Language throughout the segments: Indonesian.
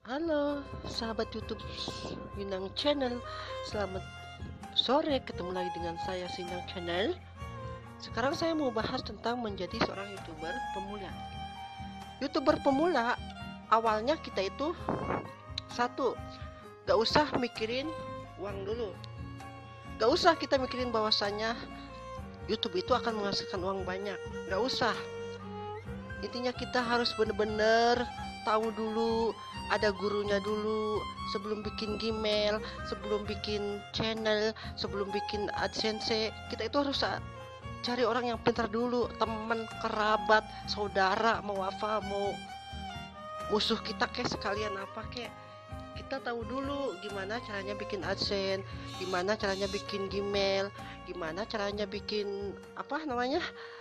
Halo, sahabat YouTube Sinang Channel. Selamat sore, ketemu lagi dengan saya Sinang Channel. Sekarang saya mau bahas tentang menjadi seorang YouTuber pemula. YouTuber pemula, awalnya kita itu satu, gak usah mikirin uang dulu. Gak usah kita mikirin bahwasanya YouTube itu akan menghasilkan uang banyak. Gak usah. Intinya kita harus bener-bener tahu dulu, ada gurunya dulu sebelum bikin Gmail, sebelum bikin channel, sebelum bikin AdSense. Kita itu harus cari orang yang pintar dulu, teman, kerabat, saudara, mau apa, mau musuh kita kayak sekalian apa kayak, kita tahu dulu gimana caranya bikin AdSense, gimana caranya bikin Gmail, gimana caranya bikin apa namanya,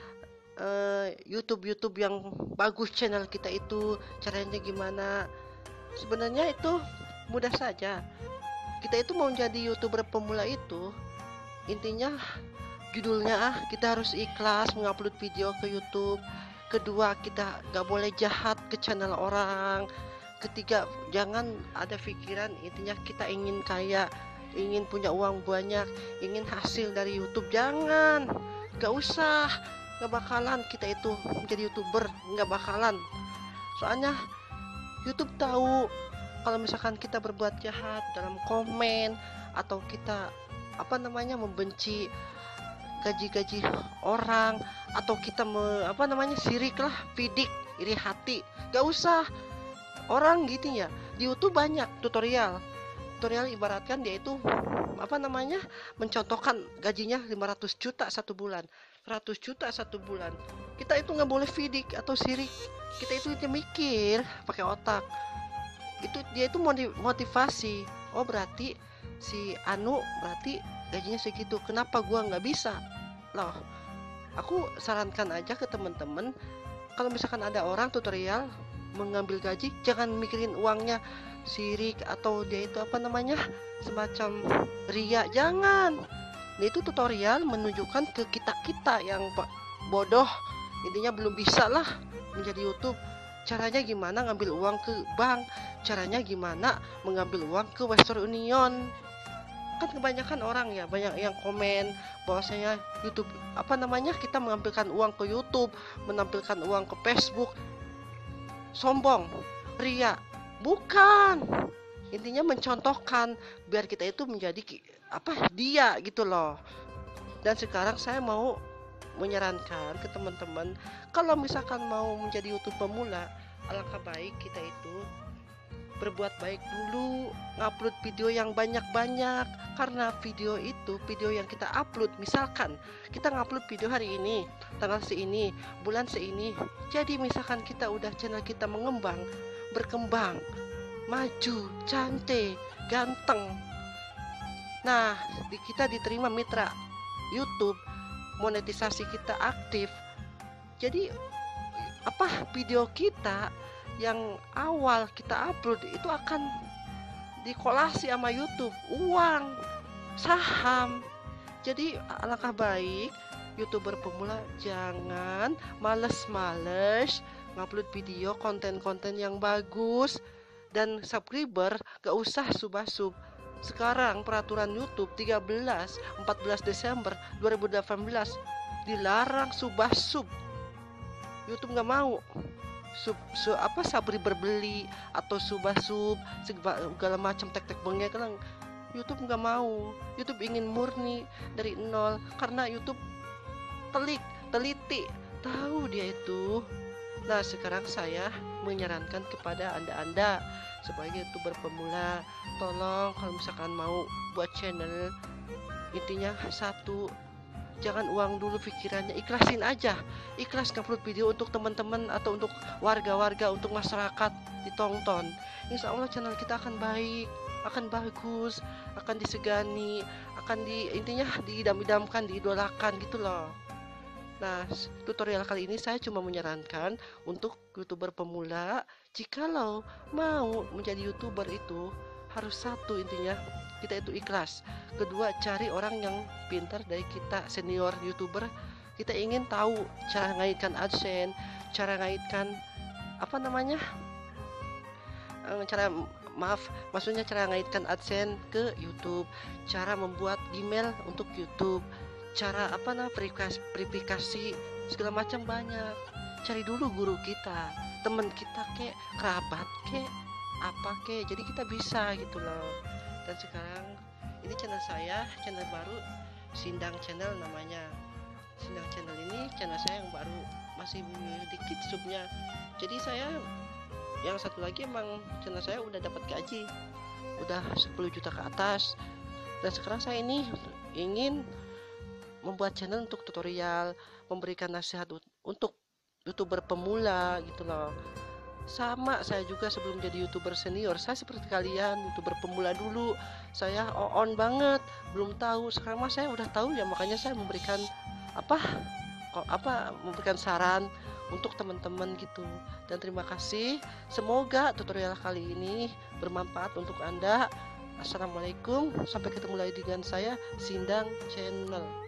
YouTube yang bagus. Channel kita itu caranya gimana. Sebenarnya itu mudah saja. Kita itu mau jadi YouTuber pemula itu intinya judulnya kita harus ikhlas mengupload video ke YouTube. Kedua, kita gak boleh jahat ke channel orang. Ketiga, jangan ada pikiran intinya kita ingin kaya, ingin punya uang banyak, ingin hasil dari YouTube. Jangan, gak usah, gak bakalan kita itu menjadi YouTuber, gak bakalan. Soalnya YouTube tahu kalau misalkan kita berbuat jahat dalam komen, atau kita membenci gaji-gaji orang, atau kita sirik lah, pidik, iri hati. Gak usah. Orang gitu ya, di YouTube banyak tutorial ibaratkan dia itu mencontohkan gajinya 500 juta satu bulan, 100 juta satu bulan. Kita itu nggak boleh fidik atau sirik. Kita itu mikir pakai otak. Itu dia itu motivasi. Oh, berarti si Anu berarti gajinya segitu, kenapa gua nggak bisa? Loh, aku sarankan aja ke temen-temen, kalau misalkan ada orang tutorial mengambil gaji, jangan mikirin uangnya, sirik atau dia itu semacam ria. Jangan. Dia itu tutorial menunjukkan ke kita yang bodoh, intinya belum bisa lah menjadi YouTube, caranya gimana ngambil uang ke bank, caranya gimana mengambil uang ke Western Union. Kan kebanyakan orang ya, banyak yang komen bahwasanya YouTube kita mengambilkan uang ke YouTube, menampilkan uang ke Facebook. Sombong, ria. Bukan, intinya mencontohkan biar kita itu menjadi dia gitu loh. Dan sekarang saya mau menyarankan ke teman-teman, kalau misalkan mau menjadi YouTube pemula, alangkah baik kita itu berbuat baik dulu, ngupload video yang banyak-banyak. Karena video yang kita upload, misalkan kita ngupload video hari ini, tanggal seini, bulan seini, jadi misalkan kita udah channel kita mengembang, berkembang, maju, cantik, ganteng, nah kita diterima mitra YouTube, monetisasi kita aktif, jadi video kita yang awal kita upload itu akan dikolasi sama YouTube, uang, saham. Jadi alangkah baik YouTuber pemula jangan males-males ngupload video, konten-konten yang bagus, dan subscriber gak usah sub-sub. Sekarang peraturan YouTube 14 Desember 2018 dilarang sub-sub. YouTube gak mau sabri berbeli atau sub segala macam tek-tek bengek kan. YouTube nggak mau. YouTube ingin murni dari nol, karena YouTube teliti tahu dia itu. Nah, sekarang saya menyarankan kepada anda sebagai YouTuber pemula, tolong kalau misalkan mau buat channel, intinya satu, jangan uang dulu pikirannya, ikhlasin aja, ikhlas ngupload video untuk teman-teman atau untuk warga-warga, untuk masyarakat ditonton. Insya Allah channel kita akan baik, akan bagus, akan disegani, akan intinya diidam-idamkan, diidolakan gitu loh. Nah, tutorial kali ini saya cuma menyarankan untuk YouTuber pemula, jikalau mau menjadi YouTuber itu harus satu, intinya kita itu ikhlas. Kedua, cari orang yang pintar dari kita, senior YouTuber. Kita ingin tahu cara ngaitkan AdSense, cara ngaitkan cara maaf, maksudnya cara ngaitkan AdSense ke YouTube, cara membuat email untuk YouTube, cara verifikasi segala macam banyak. Cari dulu guru kita, teman kita kek, kerabat kek, apa kek. Jadi kita bisa gitu loh. Dan sekarang ini channel saya, channel baru, Sindang Channel namanya. Sindang Channel ini channel saya yang baru, masih dikit subnya. Jadi saya yang satu lagi emang channel saya udah dapat gaji, udah 10 juta ke atas. Dan sekarang saya ini ingin membuat channel untuk tutorial, memberikan nasihat untuk YouTuber pemula gitu loh. Sama saya juga sebelum jadi YouTuber senior, saya seperti kalian YouTuber pemula dulu. Saya on banget, belum tahu. Sekarang mah saya udah tahu ya, makanya saya memberikan memberikan saran untuk teman-teman gitu. Dan terima kasih, semoga tutorial kali ini bermanfaat untuk Anda. Assalamualaikum, sampai ketemu lagi dengan saya, Sindang Channel.